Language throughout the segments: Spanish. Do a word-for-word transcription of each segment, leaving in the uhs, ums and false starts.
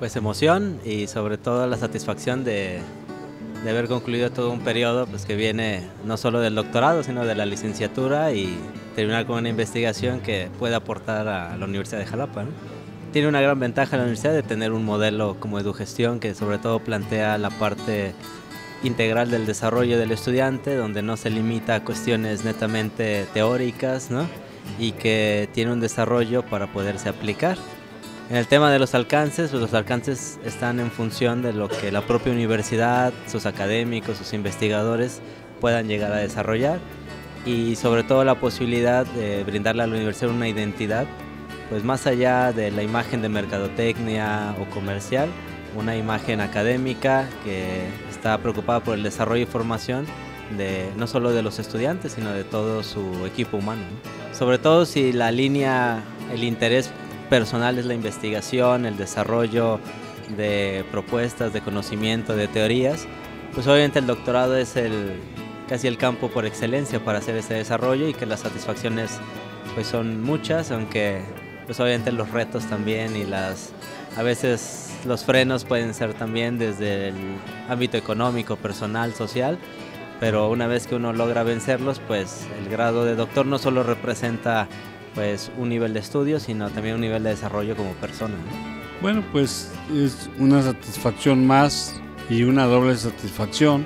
Pues emoción y sobre todo la satisfacción de, de haber concluido todo un periodo pues, que viene no solo del doctorado, sino de la licenciatura y terminar con una investigación que puede aportar a la Universidad de Jalapa, ¿no? Tiene una gran ventaja la universidad de tener un modelo como EduGestión que sobre todo plantea la parte integral del desarrollo del estudiante, donde no se limita a cuestiones netamente teóricas, ¿no? Y que tiene un desarrollo para poderse aplicar. En el tema de los alcances, pues los alcances están en función de lo que la propia universidad, sus académicos, sus investigadores puedan llegar a desarrollar y sobre todo la posibilidad de brindarle a la universidad una identidad, pues más allá de la imagen de mercadotecnia o comercial, una imagen académica que está preocupada por el desarrollo y formación de no solo de los estudiantes, sino de todo su equipo humano, ¿no? Sobre todo si la línea, el interés personal es la investigación, el desarrollo de propuestas, de conocimiento, de teorías, pues obviamente el doctorado es el, casi el campo por excelencia para hacer ese desarrollo y que las satisfacciones pues son muchas, aunque pues obviamente los retos también y las, a veces los frenos pueden ser también desde el ámbito económico, personal, social, pero una vez que uno logra vencerlos, pues el grado de doctor no solo representa pues un nivel de estudio, sino también un nivel de desarrollo como persona, ¿no? Bueno, pues es una satisfacción más y una doble satisfacción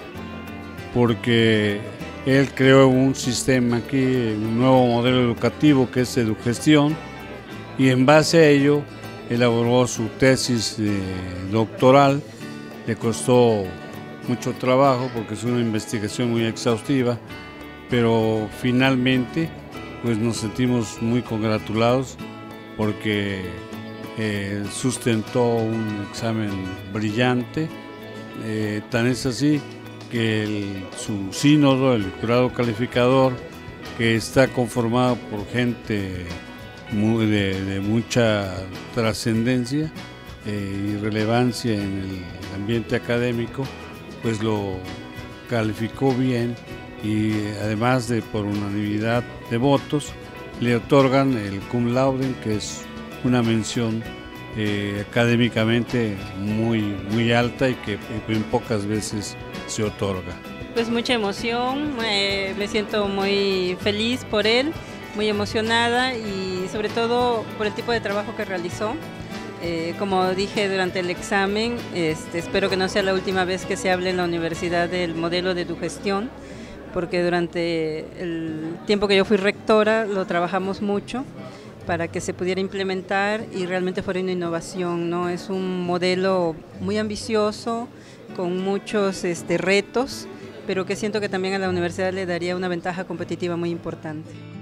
porque él creó un sistema aquí, un nuevo modelo educativo que es EduGestión y en base a ello elaboró su tesis eh, doctoral. Le costó mucho trabajo porque es una investigación muy exhaustiva, pero finalmente pues nos sentimos muy congratulados porque eh, sustentó un examen brillante, eh, tan es así que el, su sínodo, el jurado calificador, que está conformado por gente muy, de, de mucha trascendencia eh, y relevancia en el ambiente académico, pues lo calificó bien y además de por unanimidad de votos le otorgan el cum laude, que es una mención eh, académicamente muy, muy alta y que en pocas veces se otorga. Pues mucha emoción, eh, me siento muy feliz por él, muy emocionada y sobre todo por el tipo de trabajo que realizó. Eh, como dije durante el examen, este, espero que no sea la última vez que se hable en la universidad del modelo de EduGestión, porque durante el tiempo que yo fui rectora lo trabajamos mucho para que se pudiera implementar y realmente fuera una innovación, ¿no? Es un modelo muy ambicioso, con muchos este, retos, pero que siento que también a la universidad le daría una ventaja competitiva muy importante.